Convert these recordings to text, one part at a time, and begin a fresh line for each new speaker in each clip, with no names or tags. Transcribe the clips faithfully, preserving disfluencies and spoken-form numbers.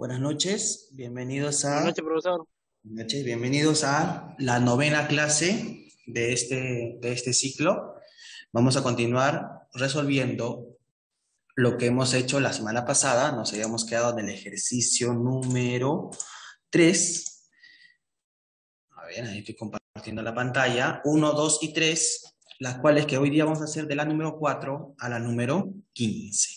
Buenas noches, bienvenidos
Buenas
a,
noches, profesor.
buenas noches, bienvenidos a la novena clase de este, de este ciclo. Vamos a continuar resolviendo lo que hemos hecho la semana pasada. Nos habíamos quedado en el ejercicio número tres. A ver, ahí estoy compartiendo la pantalla. Uno, dos y tres, las cuales que hoy día vamos a hacer de la número cuatro a la número quince.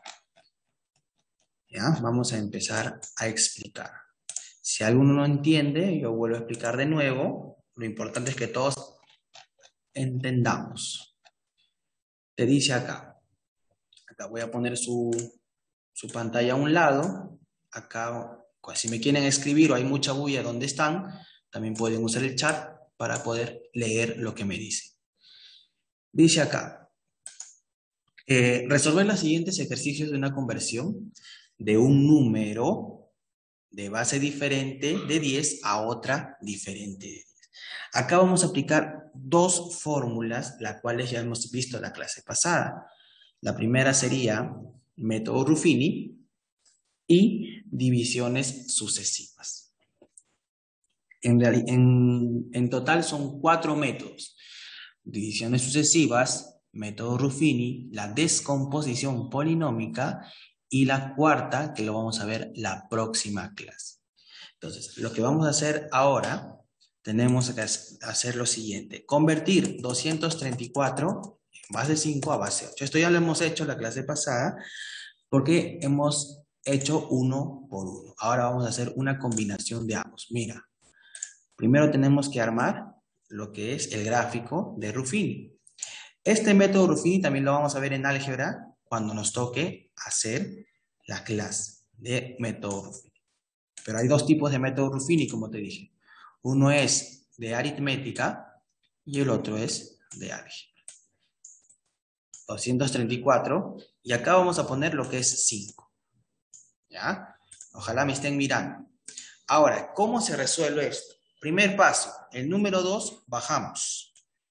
¿Ya? Vamos a empezar a explicar. Si alguno no entiende, yo vuelvo a explicar de nuevo. Lo importante es que todos entendamos. Te dice acá, acá voy a poner su, su pantalla a un lado. Acá, pues, si me quieren escribir o hay mucha bulla donde están, también pueden usar el chat para poder leer lo que me dice. Dice acá, eh, resolver los siguientes ejercicios de una conversión de un número de base diferente de diez a otra diferente de diez. Acá vamos a aplicar dos fórmulas, las cuales ya hemos visto en la clase pasada. La primera sería método Ruffini y divisiones sucesivas. En, en, en total son cuatro métodos. Divisiones sucesivas, método Ruffini, la descomposición polinómica y la cuarta, que lo vamos a ver la próxima clase. Entonces, lo que vamos a hacer ahora, tenemos que hacer lo siguiente. Convertir doscientos treinta y cuatro en base cinco a base ocho. Esto ya lo hemos hecho la clase pasada porque hemos hecho uno por uno. Ahora vamos a hacer una combinación de ambos. Mira, primero tenemos que armar lo que es el gráfico de Ruffini. Este método Ruffini también lo vamos a ver en álgebra cuando nos toque hacer la clase de método Ruffini. Pero hay dos tipos de método Ruffini, como te dije. Uno es de aritmética y el otro es de álgebra. doscientos treinta y cuatro, y acá vamos a poner lo que es cinco. ¿Ya? Ojalá me estén mirando. Ahora, ¿cómo se resuelve esto? Primer paso, el número dos bajamos.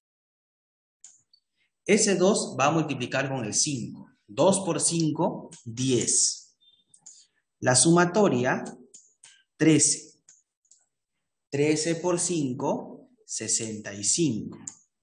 Ese dos va a multiplicar con el cinco. dos por cinco, diez. La sumatoria, trece. trece por cinco, sesenta y cinco.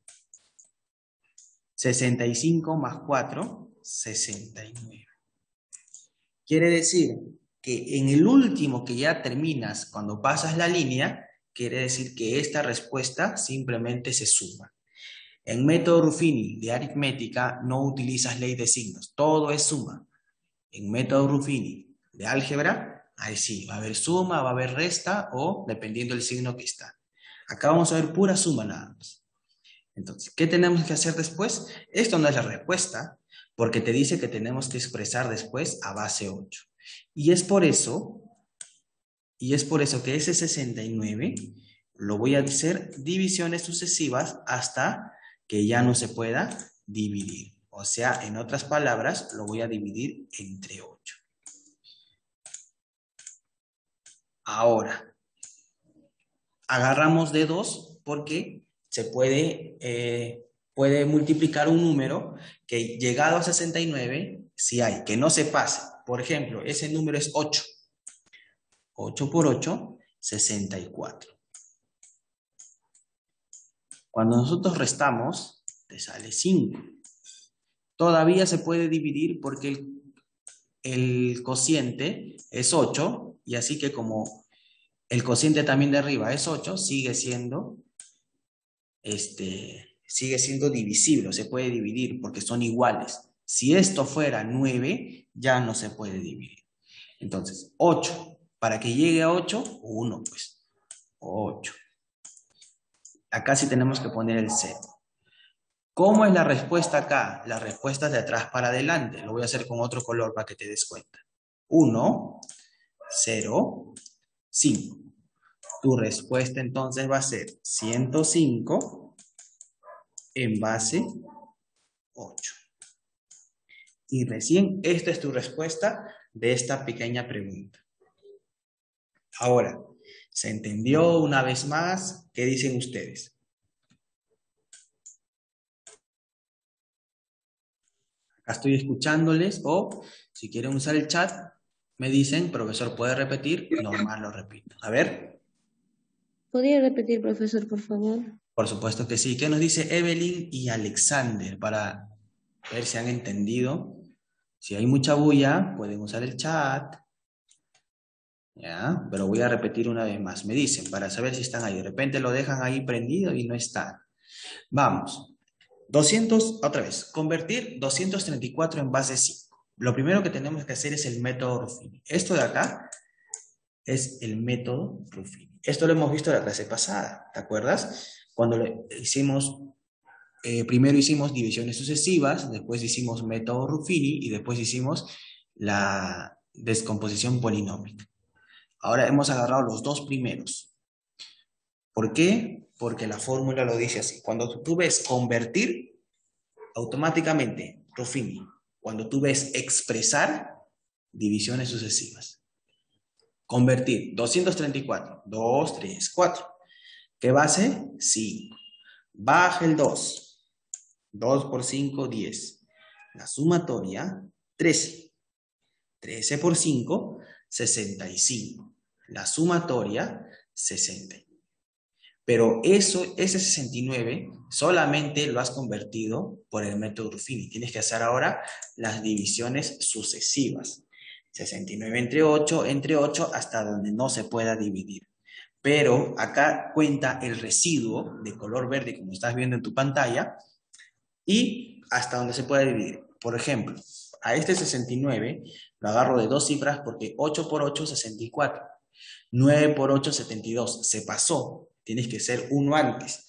sesenta y cinco más cuatro, sesenta y nueve. Quiere decir que en el último que ya terminas, cuando pasas la línea, quiere decir que esta respuesta simplemente se suma. En método Ruffini de aritmética no utilizas ley de signos, todo es suma. En método Ruffini de álgebra, ahí sí, va a haber suma, va a haber resta o dependiendo del signo que está. Acá vamos a ver pura suma nada más. Entonces, ¿qué tenemos que hacer después? Esto no es la respuesta, porque te dice que tenemos que expresar después a base ocho. Y es por eso, y es por eso que ese sesenta y nueve lo voy a hacer divisiones sucesivas hasta que ya no se pueda dividir. O sea, en otras palabras, lo voy a dividir entre ocho. Ahora, agarramos de dos porque se puede, eh, puede multiplicar un número que llegado a sesenta y nueve, si hay, que no se pase. Por ejemplo, ese número es ocho. ocho por ocho, sesenta y cuatro. Cuando nosotros restamos, te sale cinco. Todavía se puede dividir porque el, el cociente es ocho, y así que como el cociente también de arriba es ocho, sigue siendo este, sigue siendo divisible, se puede dividir porque son iguales. Si esto fuera nueve, ya no se puede dividir. Entonces, ocho, para que llegue a ocho, uno, pues, ocho. Acá sí tenemos que poner el cero. ¿Cómo es la respuesta acá? La respuesta es de atrás para adelante. Lo voy a hacer con otro color para que te des cuenta. uno, cero, cinco. Tu respuesta entonces va a ser ciento cinco en base ocho. Y recién esta es tu respuesta de esta pequeña pregunta. Ahora, ¿se entendió una vez más? ¿Qué dicen ustedes? Acá estoy escuchándoles, o si quieren usar el chat, Me dicen, profesor, ¿puede repetir? Normal, lo repito. A ver.
¿Podría repetir, profesor, por favor?
Por supuesto que sí. ¿Qué nos dice Evelyn y Alexander? Para ver si han entendido. Si hay mucha bulla, pueden usar el chat. ¿Ya? Pero voy a repetir una vez más. Me dicen, para saber si están ahí. De repente lo dejan ahí prendido y no están. Vamos. doscientos, otra vez. Convertir doscientos treinta y cuatro en base cinco. Lo primero que tenemos que hacer es el método Ruffini. Esto de acá es el método Ruffini. Esto lo hemos visto en la clase pasada, ¿te acuerdas? Cuando le hicimos, eh, primero hicimos divisiones sucesivas, después hicimos método Ruffini y después hicimos la descomposición polinómica. Ahora hemos agarrado los dos primeros. ¿Por qué? Porque la fórmula lo dice así. Cuando tú ves convertir, automáticamente Ruffini. Cuando tú ves expresar, divisiones sucesivas. Convertir, doscientos treinta y cuatro, dos, tres, cuatro. ¿Qué base? cinco. Baja el dos. dos por cinco, diez. La sumatoria, trece. trece por cinco, sesenta y cinco. La sumatoria, sesenta. Pero eso, ese sesenta y nueve solamente lo has convertido por el método Ruffini. Tienes que hacer ahora las divisiones sucesivas. sesenta y nueve entre ocho, entre ocho hasta donde no se pueda dividir. Pero acá cuenta el residuo de color verde, como estás viendo en tu pantalla, y hasta donde se pueda dividir. Por ejemplo, a este sesenta y nueve lo agarro de dos cifras porque ocho por ocho, sesenta y cuatro. nueve por ocho, setenta y dos. Se pasó. Tienes que ser uno antes.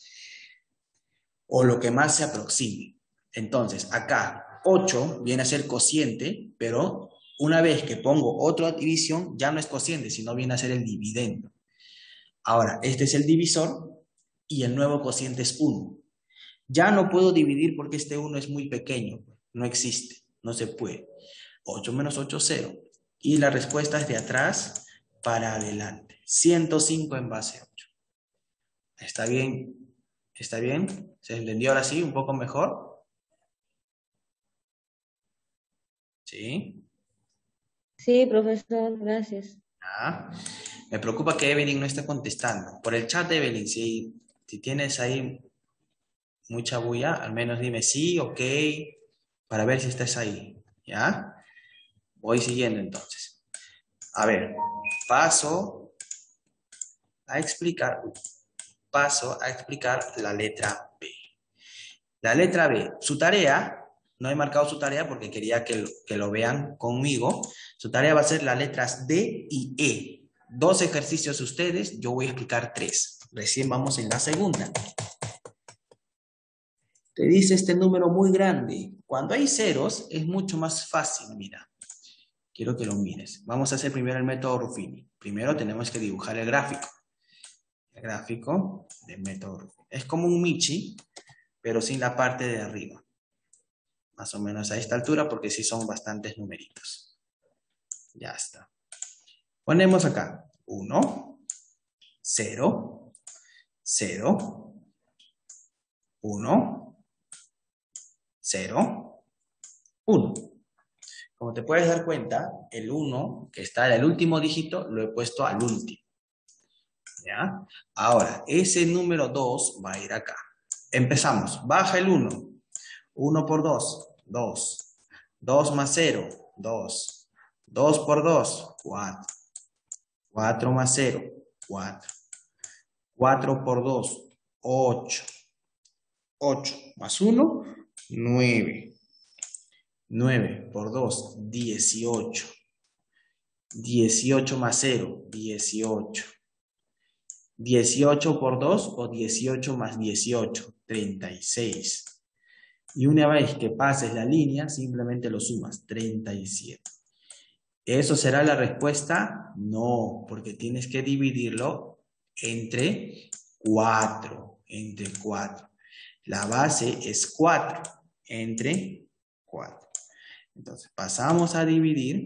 O lo que más se aproxime. Entonces, acá ocho viene a ser cociente, pero una vez que pongo otra división, ya no es cociente, sino viene a ser el dividendo. Ahora, este es el divisor y el nuevo cociente es uno. Ya no puedo dividir porque este uno es muy pequeño. No existe, no se puede. ocho menos ocho, cero. Y la respuesta es de atrás para adelante. ciento cinco en base ocho. ¿Está bien? ¿Está bien? ¿Se entendió ahora sí? ¿Un poco mejor? ¿Sí?
Sí, profesor, gracias.
Ah, me preocupa que Evelyn no esté contestando. Por el chat, Evelyn, si, si tienes ahí mucha bulla, al menos dime sí, ok, para ver si estás ahí. ¿Ya? Voy siguiendo entonces. A ver, paso a explicar, paso a explicar la letra B. La letra B, su tarea, no he marcado su tarea porque quería que, que lo vean conmigo. Su tarea va a ser las letras D y E. Dos ejercicios ustedes, yo voy a explicar tres. Recién vamos en la segunda. Te dice este número muy grande. Cuando hay ceros es mucho más fácil, mira. Quiero que lo mires. Vamos a hacer primero el método Ruffini. Primero tenemos que dibujar el gráfico. El gráfico del método Ruffini. Es como un Michi, pero sin la parte de arriba. Más o menos a esta altura porque sí son bastantes numeritos. Ya está. Ponemos acá uno, cero, cero, uno, cero, uno. Como te puedes dar cuenta, el uno, que está en el último dígito, lo he puesto al último. ¿Ya? Ahora, ese número dos va a ir acá. Empezamos. Baja el uno. uno por dos, dos. dos más cero, dos. dos por dos, cuatro. cuatro más cero, cuatro. cuatro por dos, ocho. ocho más uno, nueve. nueve por dos, dieciocho. dieciocho más cero, dieciocho. dieciocho por dos o dieciocho más dieciocho, treinta y seis. Y una vez que pases la línea, simplemente lo sumas, treinta y siete. ¿Eso será la respuesta? No, porque tienes que dividirlo entre cuatro, entre cuatro. La base es cuatro, entre cuatro. Entonces, pasamos a dividir.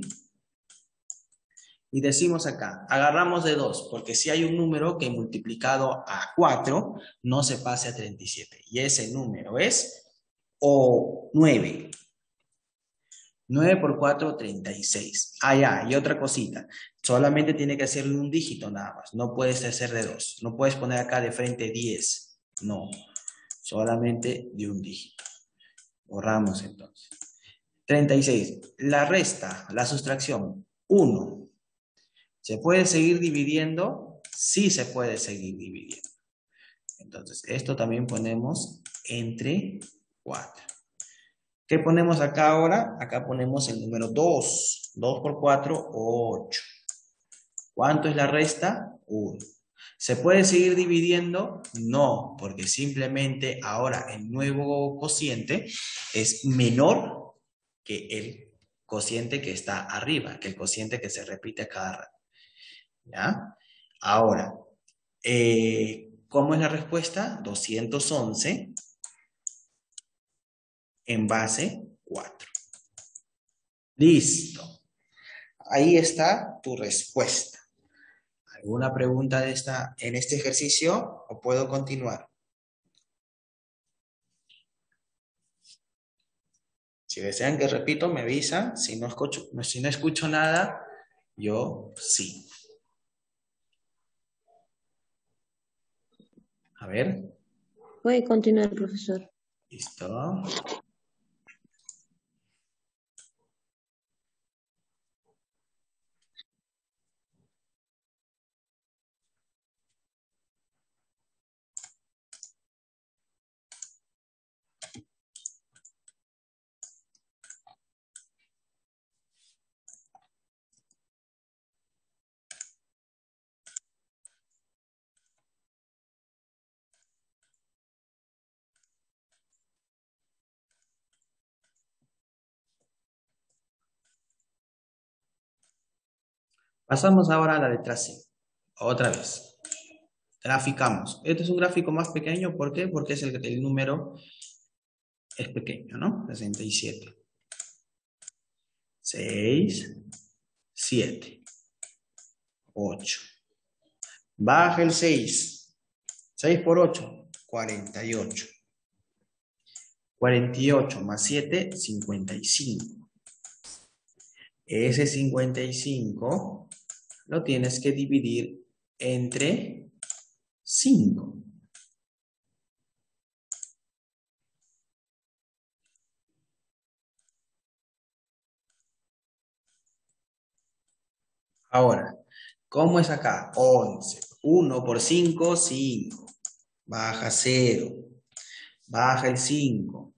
Y decimos acá, agarramos de dos, porque si hay un número que multiplicado a cuatro no se pase a treinta y siete. Y ese número es o nueve. nueve por cuatro, treinta y seis. Ah, ya, y otra cosita. Solamente tiene que hacerle un dígito nada más. No puedes hacer de dos. No puedes poner acá de frente diez. No. Solamente de un dígito. Borramos entonces. treinta y seis. La resta, la sustracción. uno. ¿Se puede seguir dividiendo? Sí se puede seguir dividiendo. Entonces, esto también ponemos entre cuatro. ¿Qué ponemos acá ahora? Acá ponemos el número dos. dos por cuatro, ocho. ¿Cuánto es la resta? uno. ¿Se puede seguir dividiendo? No, porque simplemente ahora el nuevo cociente es menor que el cociente que está arriba, que el cociente que se repite cada rato. ¿Ya? Ahora, eh, ¿cómo es la respuesta? doscientos once en base cuatro. Listo. Ahí está tu respuesta. ¿Alguna pregunta de esta, en este ejercicio o puedo continuar? Si desean que repito, me avisan. Si no escucho, si no escucho nada, yo sí. A ver.
Puede continuar, profesor.
Listo. Pasamos ahora a la letra C. Otra vez. Graficamos. Este es un gráfico más pequeño. ¿Por qué? Porque es el, el número es pequeño, ¿no? sesenta y siete. seis, siete, ocho. Baja el seis. seis por ocho, cuarenta y ocho. cuarenta y ocho más siete, cincuenta y cinco. Ese cincuenta y cinco lo tienes que dividir entre cinco. Ahora, ¿cómo es acá? once. uno por cinco, cinco. Baja cero. Baja el cinco.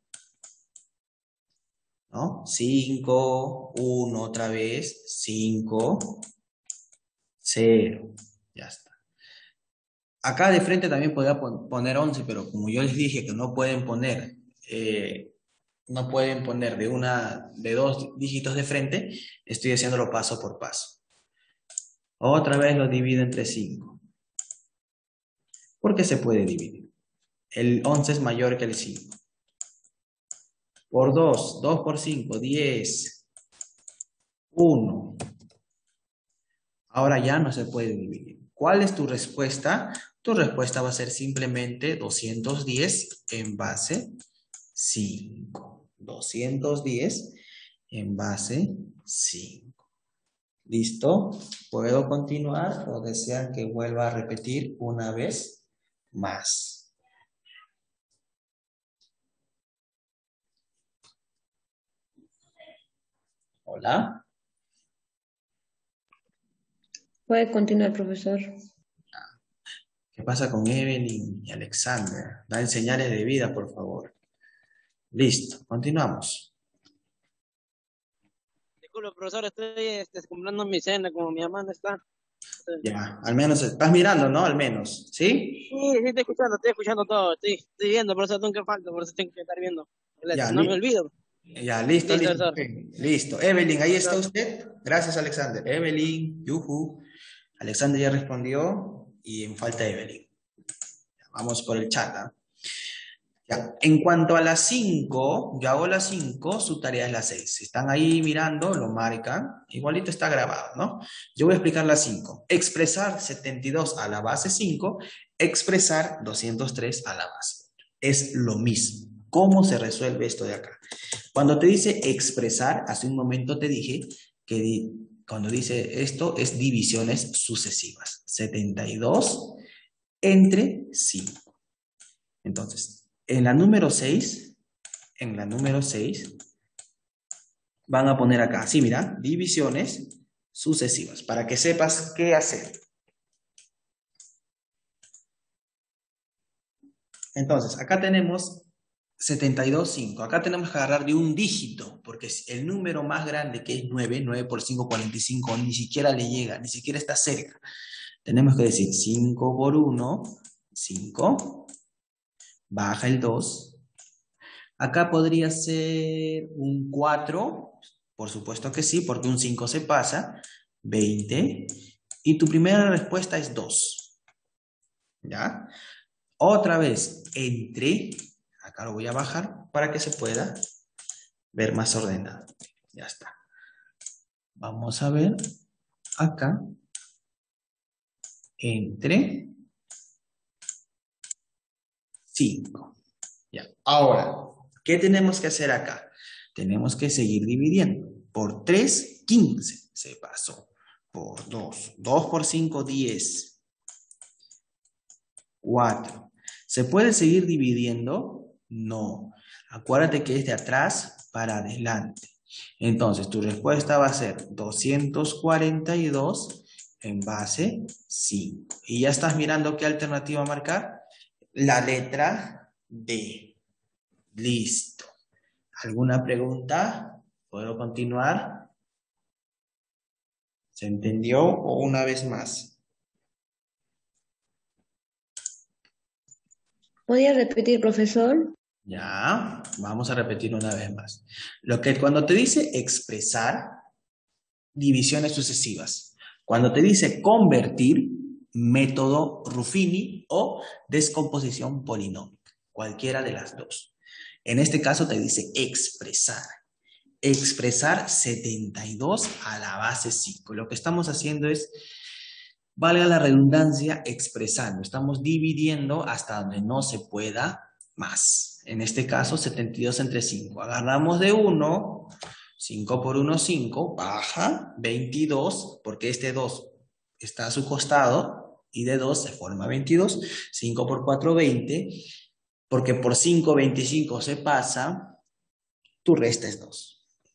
¿No? cinco, uno otra vez, cinco, cero. Ya está. Acá de frente también podría poner once, pero como yo les dije que no pueden poner, eh, no pueden poner de, una, de dos dígitos de frente, estoy haciéndolo paso por paso. Otra vez lo divido entre cinco. ¿Por qué se puede dividir? El once es mayor que el cinco. Por dos, dos por cinco, diez. uno. Ahora ya no se puede dividir. ¿Cuál es tu respuesta? Tu respuesta va a ser simplemente doscientos diez en base cinco. doscientos diez en base cinco. ¿Listo? ¿Puedo continuar o desean que vuelva a repetir una vez más? ¿Hola?
Puede continuar, profesor.
¿Qué pasa con Evelyn y Alexander? Dan señales de vida, por favor. Listo, continuamos.
Disculpe, profesor, estoy este, comprando mi cena, como mi mamá no está.
Ya, al menos estás mirando, ¿no? Al menos, ¿sí?
Sí, sí, estoy escuchando, estoy escuchando todo, estoy, estoy viendo, por eso nunca falta, por eso tengo que estar viendo.
Ya,
No
li
me olvido.
ya listo,
Listo,
listo.
profesor.
Listo. Evelyn, ahí está
Profesor.
usted. Gracias, Alexander. Evelyn, yuhu. Alexander ya respondió y en falta Evelyn. Vamos por el chat, ¿ah? Ya. En cuanto a las cinco, yo hago las cinco, su tarea es las seis. Si están ahí mirando, lo marcan. Igualito está grabado, ¿no? Yo voy a explicar las cinco. Expresar setenta y dos a la base cinco, expresar doscientos tres a la base. Es lo mismo. ¿Cómo se resuelve esto de acá? Cuando te dice expresar, hace un momento te dije que di, cuando dice esto es divisiones sucesivas. setenta y dos entre cinco. Entonces, en la número seis, en la número seis, van a poner acá, sí, mira, divisiones sucesivas, para que sepas qué hacer. Entonces, acá tenemos setenta y dos, cinco. Acá tenemos que agarrar de un dígito, porque el número más grande que es nueve, nueve por cinco, cuarenta y cinco, ni siquiera le llega, ni siquiera está cerca. Tenemos que decir cinco por uno, cinco, baja el dos. Acá podría ser un cuatro, por supuesto que sí, porque un cinco se pasa, veinte, y tu primera respuesta es dos. ¿Ya? Otra vez, entre, acá lo voy a bajar para que se pueda ver más ordenado. Ya está. Vamos a ver acá, entre cinco. Ya. Ahora, ¿qué tenemos que hacer acá? Tenemos que seguir dividiendo. Por tres, quince se pasó. Por dos. dos por cinco, diez. cuatro. ¿Se puede seguir dividiendo? No. Acuérdate que es de atrás para adelante. Entonces, tu respuesta va a ser doscientos cuarenta y dos en base cinco. Y ya estás mirando qué alternativa marcar. La letra D. Listo. ¿Alguna pregunta? ¿Puedo continuar? ¿Se entendió o una vez más?
¿Podría repetir, profesor?
Ya, vamos a repetir una vez más. Lo que cuando te dice expresar, divisiones sucesivas. Cuando te dice convertir, método Ruffini o descomposición polinómica. Cualquiera de las dos. En este caso te dice expresar. Expresar setenta y dos a la base cinco. Lo que estamos haciendo es, valga la redundancia, expresando. Estamos dividiendo hasta donde no se pueda más. En este caso, setenta y dos entre cinco. Agarramos de uno, cinco por uno, cinco, baja, veintidós, porque este dos está a su costado, y de dos se forma veintidós, cinco por cuatro, veinte, porque por cinco, veinticinco se pasa, tu resta es dos.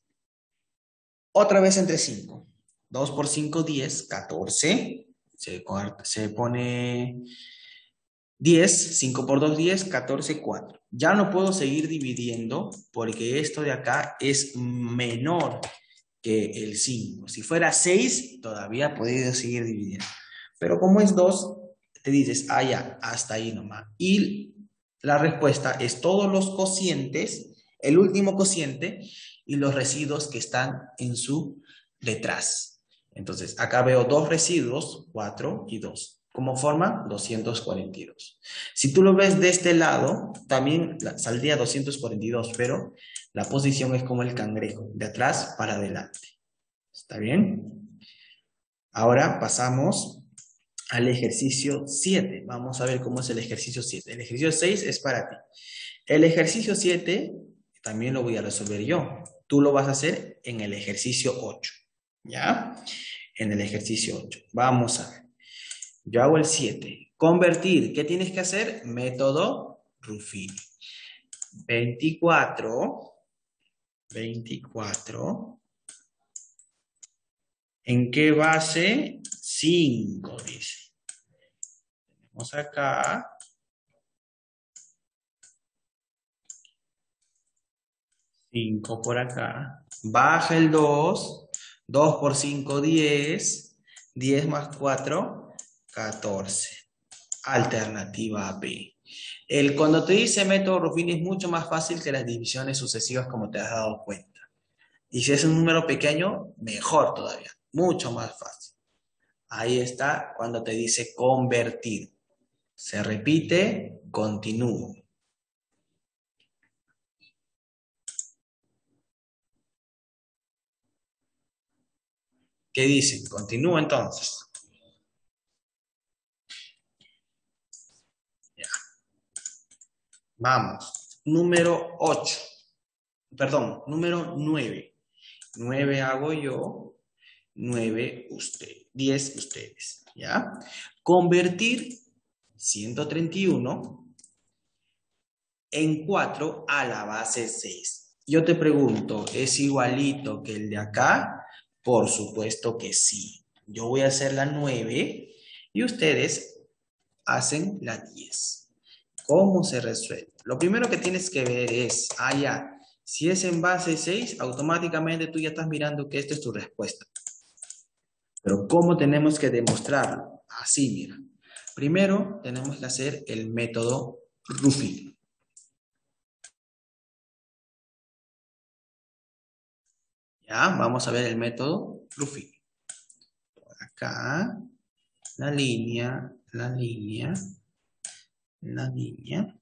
Otra vez entre cinco. dos por cinco, diez, catorce. Se, se pone diez, cinco por dos, diez, catorce, cuatro. Ya no puedo seguir dividiendo porque esto de acá es menor que el cinco. Si fuera seis, todavía podría seguir dividiendo. Pero como es dos, te dices, ah, ya, hasta ahí nomás. Y la respuesta es todos los cocientes, el último cociente, y los residuos que están en su detrás. Entonces, acá veo dos residuos, cuatro y dos. ¿Cómo forma? doscientos cuarenta y dos. Si tú lo ves de este lado, también saldría doscientos cuarenta y dos, pero la posición es como el cangrejo, de atrás para adelante. ¿Está bien? Ahora pasamos al ejercicio siete. Vamos a ver cómo es el ejercicio siete. El ejercicio seis es para ti. El ejercicio siete también lo voy a resolver yo. Tú lo vas a hacer en el ejercicio ocho. ¿Ya? En el ejercicio ocho. Vamos a ver. Yo hago el siete. Convertir. ¿Qué tienes que hacer? Método Ruffini. veinticuatro. veinticuatro. ¿En qué base? cinco, dice. Tenemos acá. cinco por acá. Baja el dos. dos por cinco, diez. diez más cuatro, catorce. Alternativa B. El, cuando te dice método Ruffini es mucho más fácil que las divisiones sucesivas como te has dado cuenta. Y si es un número pequeño, mejor todavía. Mucho más fácil. Ahí está cuando te dice convertir. Se repite, continúo. ¿Qué dicen? Continúo entonces. Ya. Vamos. Número ocho. perdón, número nueve. nueve hago yo, nueve usted, diez ustedes, ¿ya? Convertir ciento treinta y uno en cuatro a la base seis. Yo te pregunto, ¿es igualito que el de acá? Por supuesto que sí. Yo voy a hacer la nueve y ustedes hacen la diez. ¿Cómo se resuelve? Lo primero que tienes que ver es, ah, ya, si es en base seis, automáticamente tú ya estás mirando que esta es tu respuesta. Pero ¿cómo tenemos que demostrarlo? Así, mira. Primero tenemos que hacer el método Ruffini. Ya, vamos a ver el método Ruffini. Por acá, la línea, la línea, la línea.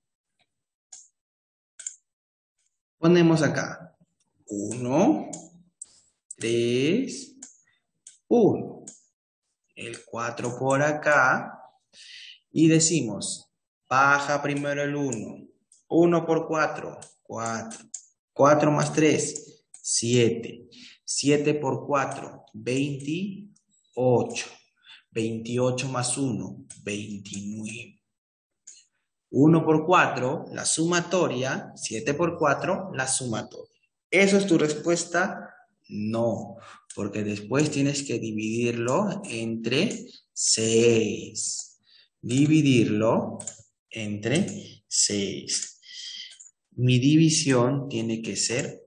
Ponemos acá uno, tres, uno. El cuatro por acá. Y decimos, baja primero el uno. uno por cuatro, cuatro. cuatro más tres, siete. siete por cuatro, veintiocho. veintiocho más uno, veintinueve. uno por cuatro, la sumatoria. siete por cuatro, la sumatoria. ¿Eso es tu respuesta? No, porque después tienes que dividirlo entre seis. Dividirlo entre seis. Mi división tiene que ser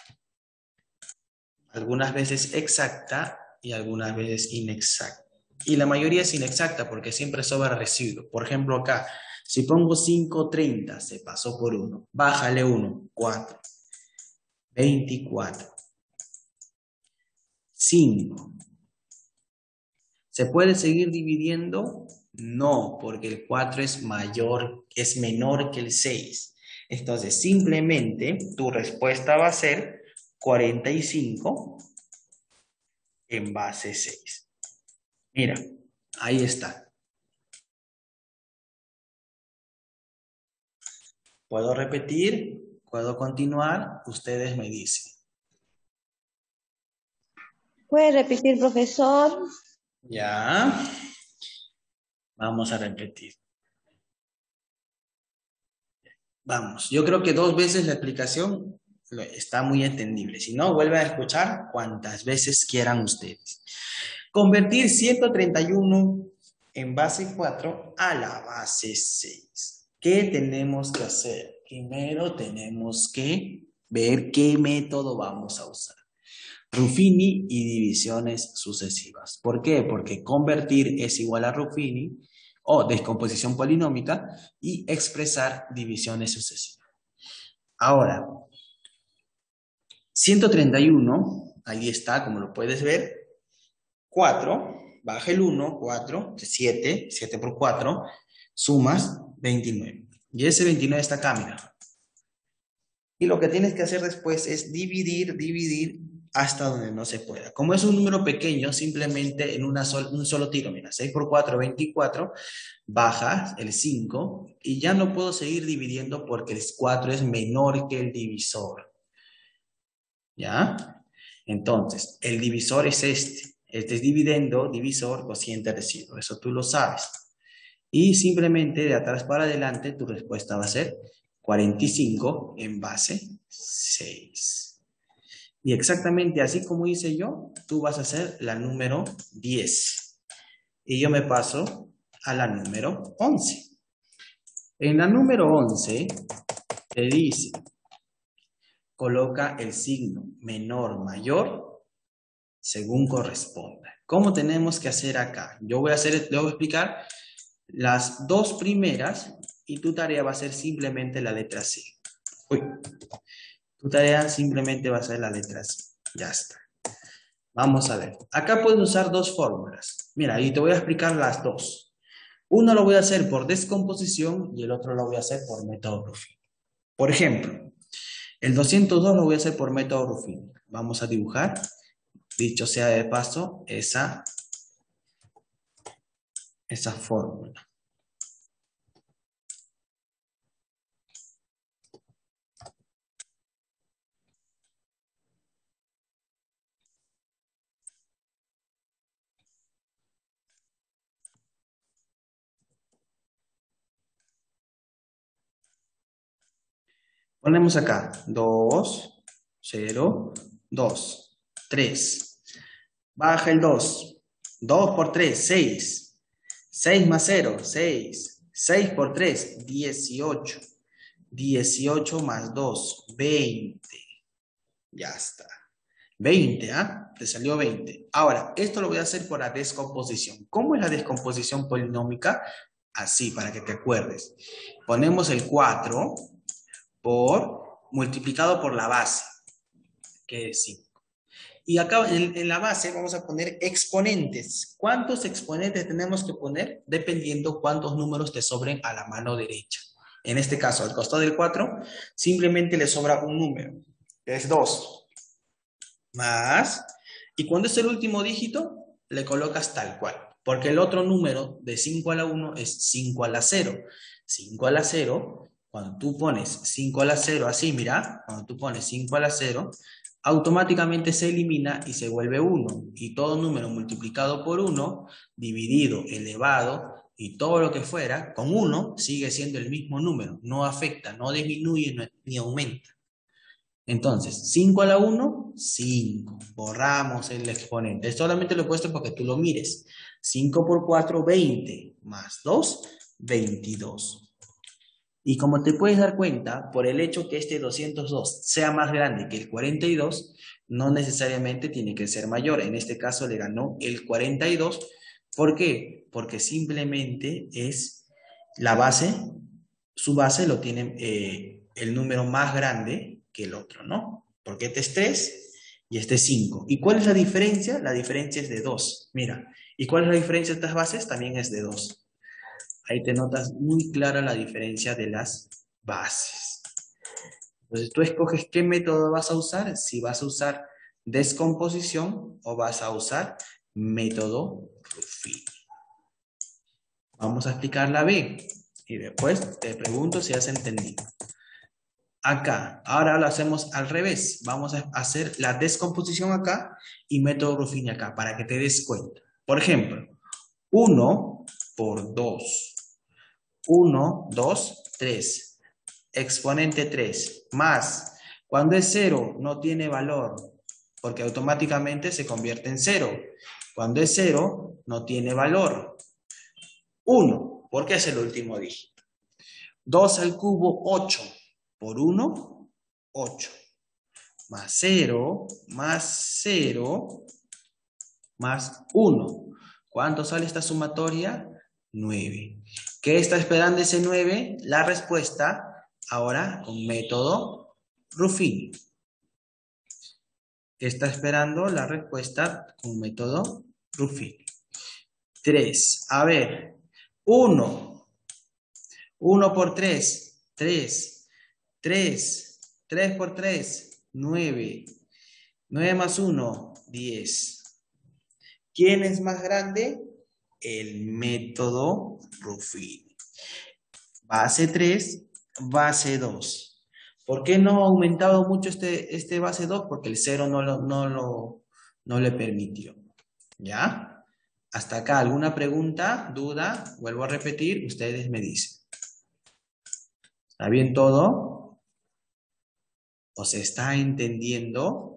algunas veces exacta y algunas veces inexacta. Y la mayoría es inexacta porque siempre sobra residuo. Por ejemplo, acá, si pongo cinco treinta, se pasó por uno. Bájale uno, cuatro. veinticuatro. cinco. ¿Se puede seguir dividiendo? No, porque el cuatro es mayor, es menor que el seis. Entonces, simplemente tu respuesta va a ser cuarenta y cinco en base seis. Mira, ahí está. ¿Puedo repetir? ¿Puedo continuar? Ustedes me dicen.
¿Puede repetir, profesor?
Ya. Vamos a repetir. Vamos, yo creo que dos veces la explicación está muy entendible. Si no, vuelven a escuchar cuantas veces quieran ustedes. Convertir ciento treinta y uno en base cuatro a la base seis. ¿Qué tenemos que hacer? Primero tenemos que ver qué método vamos a usar. Ruffini y divisiones sucesivas. ¿Por qué? Porque convertir es igual a Ruffini o descomposición polinómica y expresar divisiones sucesivas. Ahora, ciento treinta y uno, ahí está, como lo puedes ver, cuatro, baja el uno, cuatro, siete, siete por cuatro, sumas veintinueve. Y ese veintinueve está acá, mira. Y lo que tienes que hacer después es dividir, dividir hasta donde no se pueda. Como es un número pequeño, simplemente en una sol, un solo tiro, mira, seis por cuatro, veinticuatro, bajas el cinco y ya no puedo seguir dividiendo porque el cuatro es menor que el divisor. ¿Ya? Entonces, el divisor es este. Este es dividendo, divisor, cociente, residuo. Eso tú lo sabes. Y simplemente de atrás para adelante tu respuesta va a ser cuarenta y cinco en base seis. Y exactamente así como hice yo, tú vas a hacer la número diez. Y yo me paso a la número once. En la número once te dice, coloca el signo menor, mayor, según corresponda. ¿Cómo tenemos que hacer acá? Yo voy a hacer, le voy a explicar las dos primeras y tu tarea va a ser simplemente la letra C. Uy. Tu tarea simplemente va a ser la letra C. Ya está. Vamos a ver. Acá puedes usar dos fórmulas. Mira, y te voy a explicar las dos. Uno lo voy a hacer por descomposición y el otro lo voy a hacer por método Ruffini. Por ejemplo, el doscientos dos lo voy a hacer por método Ruffini. Vamos a dibujar, dicho sea de paso, esa, esa fórmula. Ponemos acá dos, cero, dos, tres. Baja el dos. dos por tres, seis. seis más cero, seis. seis por tres, dieciocho. dieciocho más dos, veinte. Ya está. veinte, ¿ah? Te salió veinte. Ahora, esto lo voy a hacer por la descomposición. ¿Cómo es la descomposición polinómica? Así, para que te acuerdes. Ponemos el cuatro por, multiplicado por la base, que es cinco. Y acá en, en la base vamos a poner exponentes. ¿Cuántos exponentes tenemos que poner? Dependiendo cuántos números te sobren a la mano derecha. En este caso, al costado del cuatro, simplemente le sobra un número, que es dos. Más, y cuando es el último dígito, le colocas tal cual. Porque el otro número de cinco a la uno es cinco a la cero. cinco a la cero, cuando tú pones cinco a la cero, así, mira, cuando tú pones cinco a la cero, automáticamente se elimina y se vuelve uno. Y todo número multiplicado por uno, dividido, elevado, y todo lo que fuera, con uno, sigue siendo el mismo número. No afecta, no disminuye no, ni aumenta. Entonces, cinco a la uno, cinco. Borramos el exponente. Solamente lo he puesto para que tú lo mires. cinco por cuatro, veinte. Más dos, veintidós. Y como te puedes dar cuenta, por el hecho que este doscientos dos sea más grande que el cuarenta y dos, no necesariamente tiene que ser mayor. En este caso le ganó el cuarenta y dos. ¿Por qué? Porque simplemente es la base, su base lo tiene eh, el número más grande que el otro, ¿no? Porque este es tres y este es cinco. ¿Y cuál es la diferencia? La diferencia es de dos. Mira, ¿y cuál es la diferencia de estas bases? También es de dos. Ahí te notas muy clara la diferencia de las bases. Entonces tú escoges qué método vas a usar, si vas a usar descomposición o vas a usar método Ruffini. Vamos a explicar la B y después te pregunto si has entendido. Acá, ahora lo hacemos al revés. Vamos a hacer la descomposición acá y método Ruffini acá para que te des cuenta. Por ejemplo, uno por dos. uno, dos, tres. Exponente tres. Más. Cuando es cero, no tiene valor, porque automáticamente se convierte en cero. Cuando es cero, no tiene valor. uno, porque es el último dígito. dos al cubo, ocho. Por uno, ocho. Más cero, más cero, más uno. ¿Cuánto sale esta sumatoria? nueve. ¿Qué está esperando ese nueve? La respuesta, ahora con método Ruffini. ¿Qué está esperando? La respuesta con método Ruffini. tres. A ver, uno. uno por tres, tres. tres. tres por tres, nueve. nueve más uno, diez. ¿Quién es más grande? El método Ruffini. Base tres, base dos. ¿Por qué no ha aumentado mucho este, este base dos? Porque el cero no, lo, no, lo, no le permitió. ¿Ya? Hasta acá, ¿alguna pregunta, duda? Vuelvo a repetir, ustedes me dicen. ¿Está bien todo? ¿O se está entendiendo?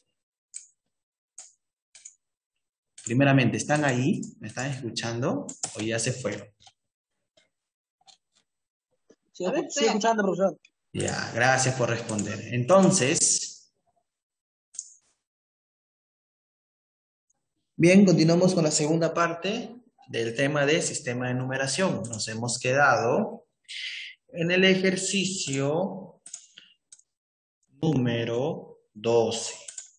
Primeramente, ¿están ahí? ¿Me están escuchando? ¿O ya se fueron?
Sí, sí, escuchando, profesor.
Ya, gracias por responder. Entonces, bien, continuamos con la segunda parte del tema de sistema de numeración. Nos hemos quedado en el ejercicio número doce.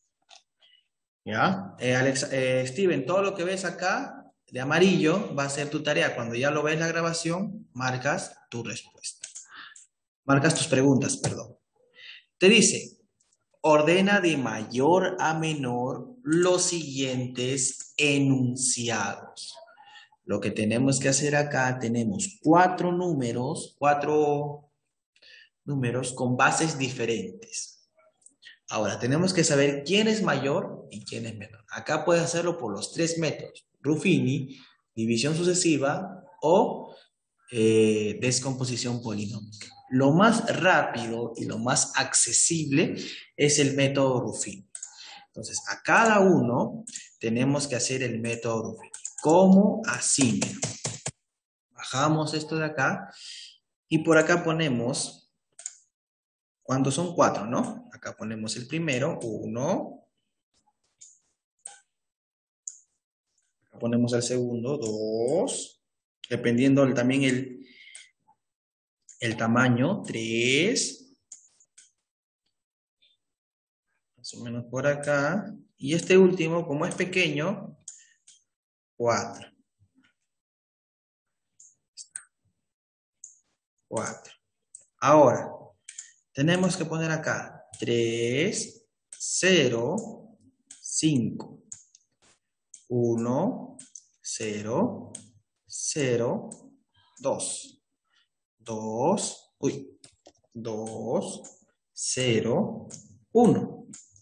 ¿Ya? Eh, Alex, eh, Steven, todo lo que ves acá de amarillo va a ser tu tarea. Cuando ya lo ves la grabación, marcas tu respuesta. Marcas tus preguntas, perdón. Te dice, ordena de mayor a menor los siguientes enunciados. Lo que tenemos que hacer acá, tenemos cuatro números, cuatro números con bases diferentes. Ahora, tenemos que saber quién es mayor y quién es menor. Acá puedes hacerlo por los tres métodos. Ruffini, división sucesiva o eh, descomposición polinómica. Lo más rápido y lo más accesible es el método Ruffini. Entonces, a cada uno tenemos que hacer el método Ruffini. ¿Cómo? Así. Bajamos esto de acá y por acá ponemos, cuando son cuatro, ¿no? Acá ponemos el primero, uno. Acá ponemos el segundo, dos. Dependiendo el, también el, el tamaño, tres. Más o menos por acá. Y este último, como es pequeño, cuatro. cuatro. Ahora, tenemos que poner acá tres, cero, cinco. uno, cero, cero, dos. dos, uy, dos, cero, uno.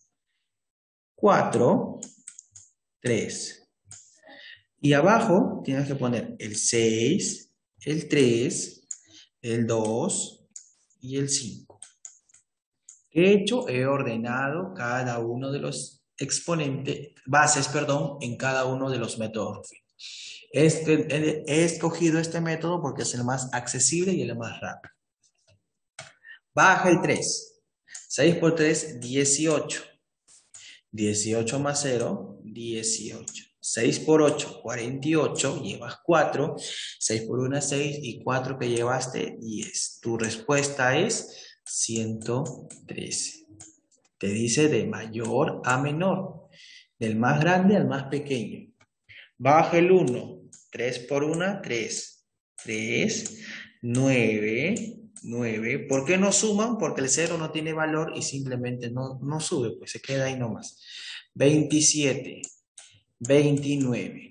cuatro, tres. Y abajo tienes que poner el seis, el tres, el dos y el cinco. ¿Qué he hecho? He ordenado cada uno de los exponentes, bases, perdón, en cada uno de los métodos Ruffini. Este, he escogido este método porque es el más accesible y el más rápido. Baja el tres. seis por tres, dieciocho. dieciocho más cero, dieciocho. seis por ocho, cuarenta y ocho, llevas cuatro. seis por uno, seis y cuatro que llevaste, diez. Tu respuesta es ciento trece. Te dice de mayor a menor, del más grande al más pequeño. Baja el uno, tres por uno, tres. tres, nueve, nueve. ¿Por qué no suman? Porque el cero no tiene valor y simplemente no, no sube, pues se queda ahí nomás. veintisiete, veintinueve.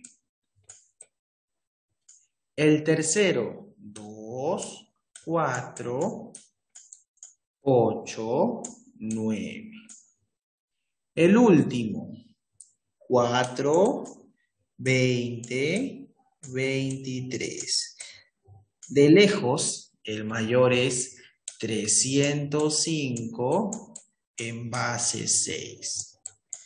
El tercero, dos, cuatro, ocho, nueve. El último, cuatro, veinte, veintitrés. De lejos, el mayor es trescientos cinco en base seis.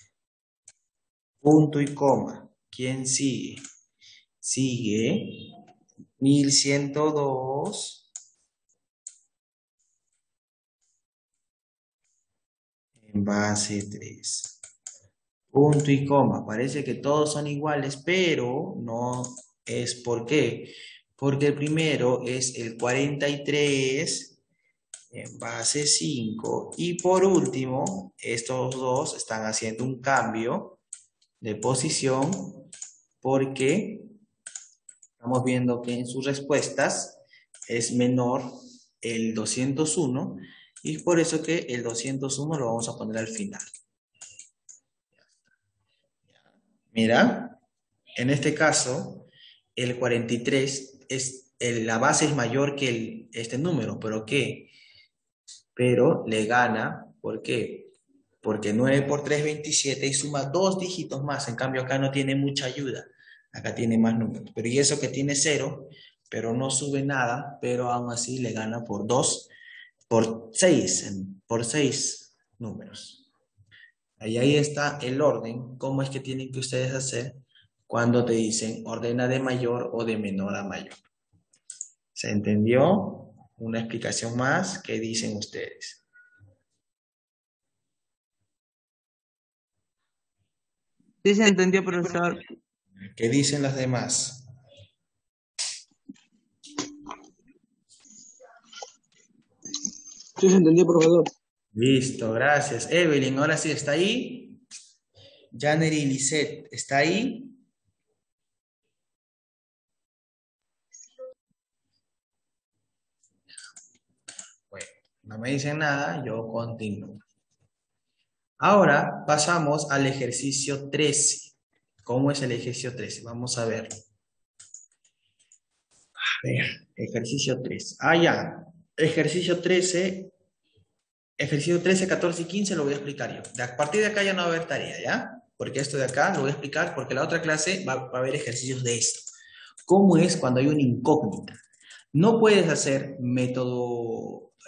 Punto y coma. ¿Quién sigue? Sigue mil ciento dos en base tres. Punto y coma. Parece que todos son iguales, pero no es por qué. Porque el primero es el cuarenta y tres en base cinco. Y por último, estos dos están haciendo un cambio de posición porque estamos viendo que en sus respuestas es menor el doscientos uno y es por eso que el doscientos uno lo vamos a poner al final. Mira, en este caso, el cuarenta y tres, es, el, la base es mayor que el, este número, ¿pero qué? Pero le gana, ¿por qué? Porque nueve por tres, veintisiete y suma dos dígitos más, en cambio acá no tiene mucha ayuda, acá tiene más números. Pero y eso que tiene cero, pero no sube nada, pero aún así le gana por dos, por seis, por seis números. Ahí, ahí está el orden, cómo es que tienen que ustedes hacer cuando te dicen ordena de mayor o de menor a mayor. ¿Se entendió? Una explicación más, ¿qué dicen ustedes?
Sí se entendió, profesor.
¿Qué dicen las demás?
Sí se entendió, profesor.
Listo, gracias. Evelyn, ahora sí, ¿está ahí? Janer y Lisette, ¿está ahí? Bueno, no me dicen nada, yo continúo. Ahora pasamos al ejercicio trece. ¿Cómo es el ejercicio trece? Vamos a verlo. A ver, ejercicio trece. Ah, ya. Ejercicio trece. Ejercicio trece, catorce y quince lo voy a explicar yo. De a partir de acá ya no va a haber tarea, ¿ya? Porque esto de acá lo voy a explicar porque la otra clase va, va a haber ejercicios de esto. ¿Cómo es cuando hay una incógnita? No puedes hacer método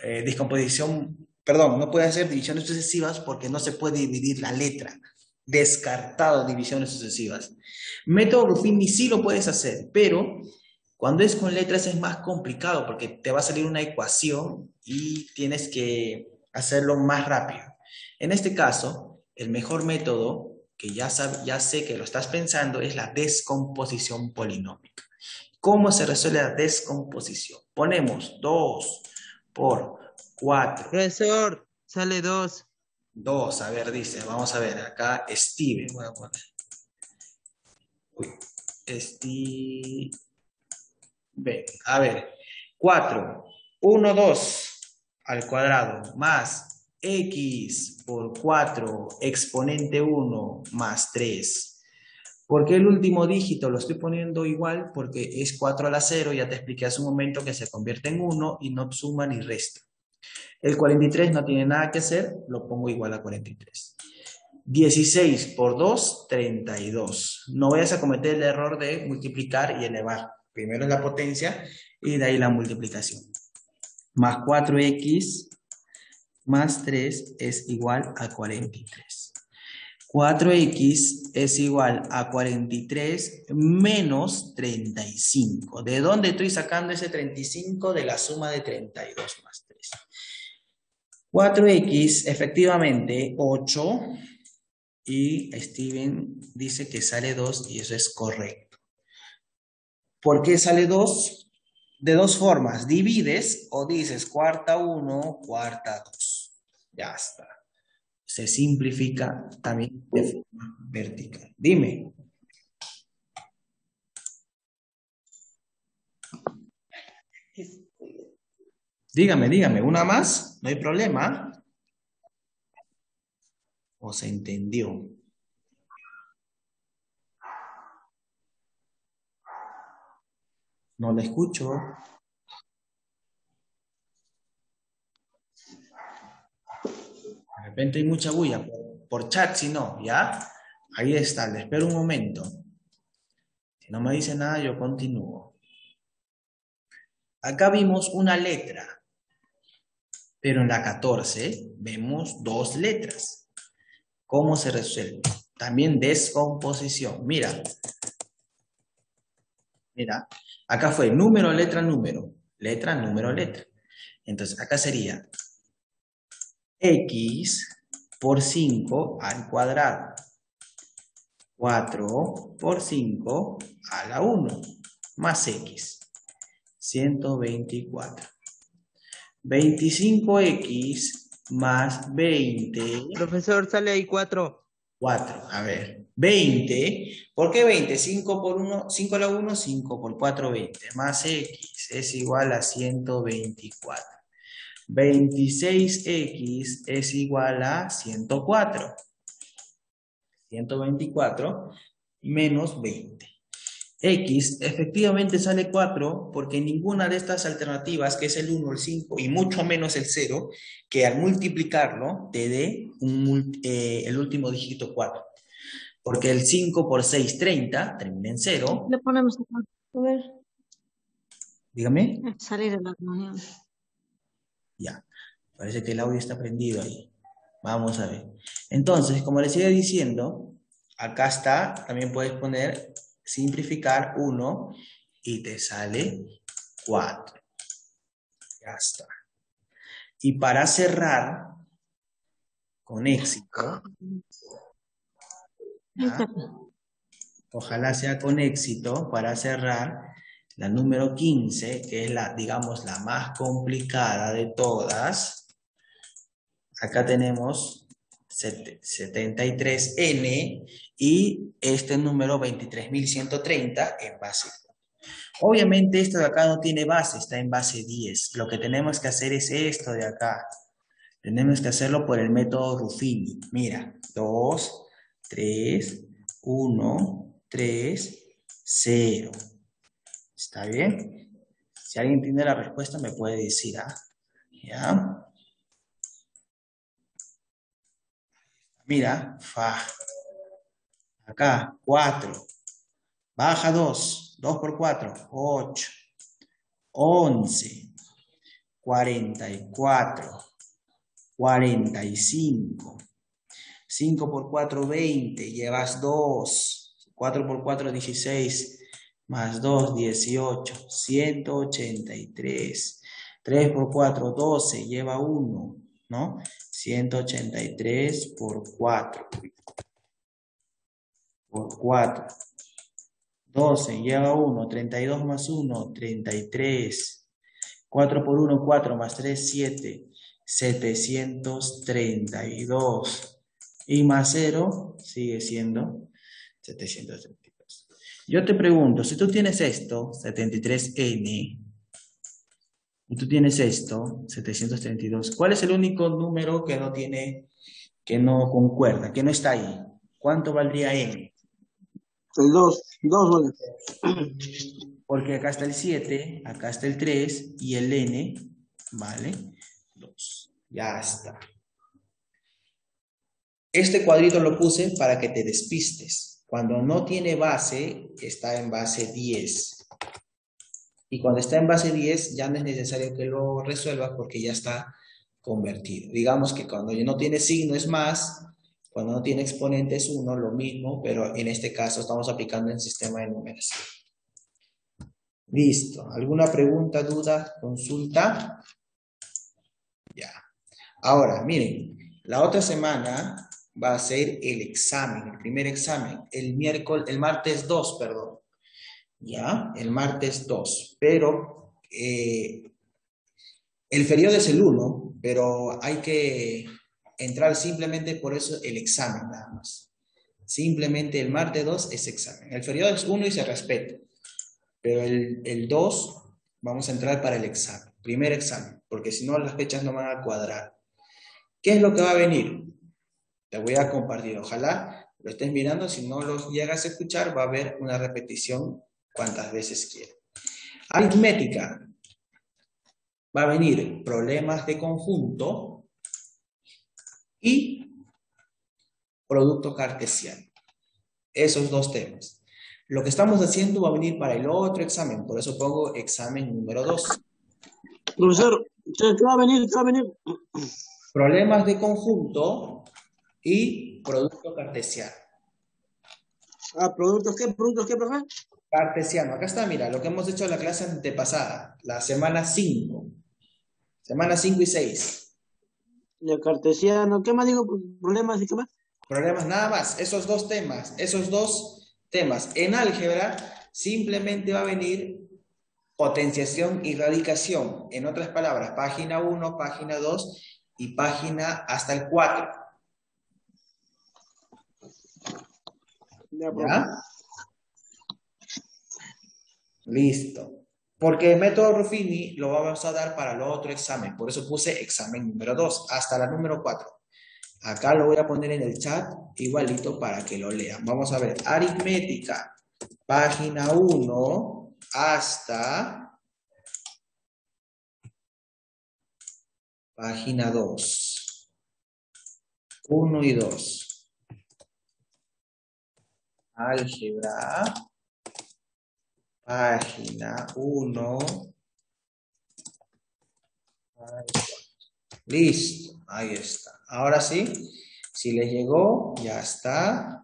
eh, descomposición, perdón, no puede hacer divisiones sucesivas porque no se puede dividir la letra. Descartado divisiones sucesivas. Método Ruffini sí lo puedes hacer, pero cuando es con letras es más complicado porque te va a salir una ecuación y tienes que hacerlo más rápido. En este caso, el mejor método, que ya, sab- ya sé que lo estás pensando, es la descomposición polinómica. ¿Cómo se resuelve la descomposición? Ponemos dos por cuatro.
Profesor, sale dos.
dos, a ver, dice, vamos a ver, acá Steven, voy a poner. Uy, Steven. A ver, cuatro, uno, dos al cuadrado más x por cuatro exponente uno más tres. ¿Por qué el último dígito lo estoy poniendo igual? Porque es cuatro a la cero, ya te expliqué hace un momento que se convierte en uno y no suma ni resta. El cuarenta y tres no tiene nada que hacer, lo pongo igual a cuarenta y tres. dieciséis por dos, treinta y dos. No vayas a cometer el error de multiplicar y elevar. Primero es la potencia y de ahí la multiplicación. Más cuatro equis más tres es igual a cuarenta y tres. cuatro equis es igual a cuarenta y tres menos treinta y cinco. ¿De dónde estoy sacando ese treinta y cinco? De la suma de treinta y dos más tres. cuatro equis, efectivamente, ocho. Y Steven dice que sale dos y eso es correcto. ¿Por qué sale dos? De dos formas. Divides o dices cuarta uno, cuarta dos. Ya está. Se simplifica también de forma vertical. Dime. Dígame, dígame. ¿Una más? No hay problema. ¿O se entendió? No la escucho. De repente hay mucha bulla. Por, por chat, si no, ¿ya? Ahí está. Le espero un momento. Si no me dice nada, yo continúo. Acá vimos una letra. Pero en la catorce vemos dos letras. ¿Cómo se resuelve? También descomposición. Mira. Mira. Acá fue número, letra, número. Letra, número, letra. Entonces, acá sería x por cinco al cuadrado. cuatro por cinco a la uno. Más x. ciento veinticuatro. veinticinco equis más veinte.
Profesor, sale ahí cuatro.
cuatro, a ver. veinte. ¿Por qué veinte? cinco por uno, cinco a la uno, cinco por cuatro, veinte. Más x es igual a ciento veinticuatro. veintiséis equis es igual a ciento cuatro. ciento veinticuatro menos veinte. X efectivamente sale cuatro porque ninguna de estas alternativas, que es el uno, el cinco y mucho menos el cero, que al multiplicarlo te dé un, eh, el último dígito cuatro. Porque el cinco por seis, treinta, termina en cero.
Le ponemos acá. A ver,
Dígame.
salir de la reunión.
Ya, parece que el audio está prendido ahí. Vamos a ver. Entonces, como les iba diciendo, acá está, también puedes poner simplificar uno y te sale cuatro. Ya está. Y para cerrar con éxito, ¿ya? Ojalá sea con éxito, para cerrar, la número quince, que es la, digamos, la más complicada de todas. Acá tenemos setenta y tres ene y este número veintitrés mil ciento treinta en base. Obviamente esto de acá no tiene base, está en base diez. Lo que tenemos que hacer es esto de acá. Tenemos que hacerlo por el método Ruffini. Mira, dos, tres, uno, tres, cero. ¿Está bien? Si alguien tiene la respuesta me puede decir, ¿ah? ¿Ya? Mira, fa. Acá, cuatro. Baja dos. dos por cuatro, ocho. once. cuarenta y cuatro, cuarenta y cinco. cinco por cuatro, veinte, llevas dos. cuatro por cuatro, dieciséis, más dos, dieciocho. ciento ochenta y tres. tres por cuatro, doce, lleva uno, ¿no? ciento ochenta y tres por cuatro. Por cuatro. doce, lleva uno. treinta y dos más uno, treinta y tres. cuatro por uno, cuatro, más tres, siete. setecientos treinta y dos. Y más cero sigue siendo setecientos treinta y dos. Yo te pregunto, si tú tienes esto, setenta y tres ene, y tú tienes esto, setecientos treinta y dos, ¿cuál es el único número que no tiene, que no concuerda, que no está ahí? ¿Cuánto valdría ene?
El dos, dos, bueno.
Porque acá está el siete, acá está el tres, y el ene vale dos. Ya está. Este cuadrito lo puse para que te despistes. Cuando no tiene base, está en base diez. Y cuando está en base diez, ya no es necesario que lo resuelvas porque ya está convertido. Digamos que cuando no tiene signo es más, cuando no tiene exponente es uno, lo mismo, pero en este caso estamos aplicando el sistema de numeración. Listo. ¿Alguna pregunta, duda, consulta? Ya. Ahora, miren, la otra semana va a ser el examen, el primer examen, el miércoles, el martes dos, perdón. Ya, el martes dos. Pero eh, el feriado es el uno, pero hay que entrar simplemente por eso el examen nada más. Simplemente el martes dos es examen. El feriado es uno y se respeta. Pero el, el dos vamos a entrar para el examen, primer examen, porque si no las fechas no van a cuadrar. ¿Qué es lo que va a venir? Te voy a compartir, ojalá lo estés mirando, si no lo llegas a escuchar va a haber una repetición cuantas veces quieras. Aritmética, va a venir problemas de conjunto y producto cartesiano, esos dos temas. Lo que estamos haciendo va a venir para el otro examen, por eso pongo examen número dos.
Profesor, ¿qué va a venir? ¿Qué va a venir?
Problemas de conjunto y producto cartesiano.
Ah, ¿productos qué? ¿Productos qué, profe?
Cartesiano. Acá está, mira, lo que hemos hecho en la clase antepasada, la semana cinco. Semana cinco y seis.
Ya, cartesiano. ¿Qué más digo? ¿Problemas y qué más?
Problemas, nada más. Esos dos temas, esos dos temas. En álgebra simplemente va a venir potenciación y radicación. En otras palabras, página uno, página dos y página hasta el cuatro.
Ya,
¿Ya? Listo. Porque el método Ruffini lo vamos a dar para el otro examen. Por eso puse examen número dos hasta la número cuatro. Acá lo voy a poner en el chat igualito para que lo lean. Vamos a ver. Aritmética. Página uno hasta página dos. uno y dos. Álgebra. Página uno. Listo. Ahí está. Ahora sí. Si les llegó, ya está.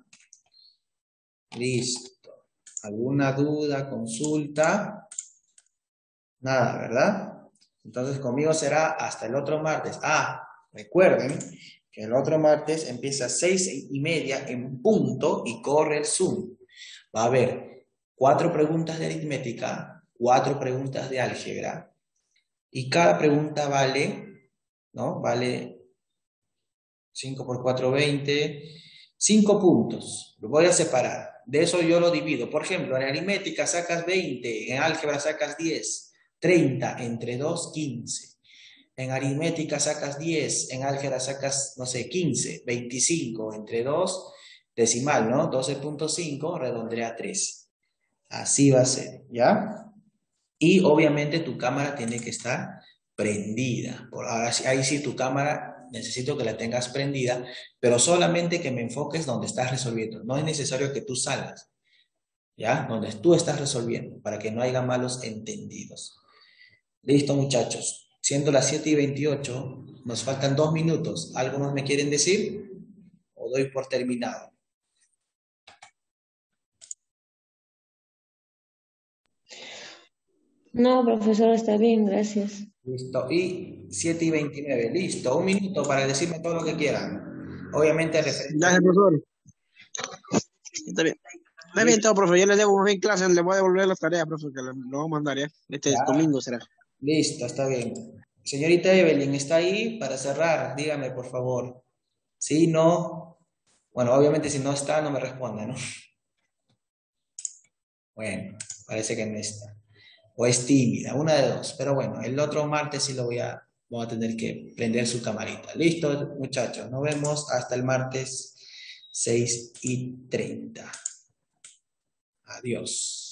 Listo. ¿Alguna duda, consulta? Nada, ¿verdad? Entonces conmigo será hasta el otro martes. Ah, recuerden que el otro martes empieza a seis y media en punto y corre el Zoom. Va a haber cuatro preguntas de aritmética, cuatro preguntas de álgebra y cada pregunta vale, ¿no? Vale cinco por cuatro, veinte, cinco puntos. Lo voy a separar. De eso yo lo divido. Por ejemplo, en aritmética sacas veinte, en álgebra sacas diez, treinta, entre dos, quince. En aritmética sacas diez, en álgebra sacas, no sé, quince, veinticinco, entre dos, decimal, ¿no? doce punto cinco, redondea a tres. Así va a ser, ¿ya? Y obviamente tu cámara tiene que estar prendida. Por ahora, ahí sí tu cámara necesito que la tengas prendida, pero solamente que me enfoques donde estás resolviendo. No es necesario que tú salgas, ¿ya? Donde tú estás resolviendo, para que no haya malos entendidos. Listo, muchachos. Siendo las siete y veintiocho, nos faltan dos minutos. ¿Algo más me quieren decir? ¿O doy por terminado?
No, profesor, está bien, gracias.
Listo. Y siete y veintinueve. Listo. Un minuto para decirme todo lo que quieran. Obviamente referente.
Gracias, profesor. Está bien. Está bien todo, profe. Yo les debo bien clase, les voy a devolver las tareas, profe, que lo voy a mandar, ¿ya? Este
Ya.
domingo será.
Listo, está bien. Señorita Evelyn, ¿está ahí para cerrar? Dígame, por favor. Sí, no. Bueno, obviamente si no está, no me responda, ¿no? Bueno, parece que no está. O es tímida, una de dos. Pero bueno, el otro martes sí lo voy a, voy a tener que prender su camarita. Listo, muchachos. Nos vemos hasta el martes seis y treinta. Adiós.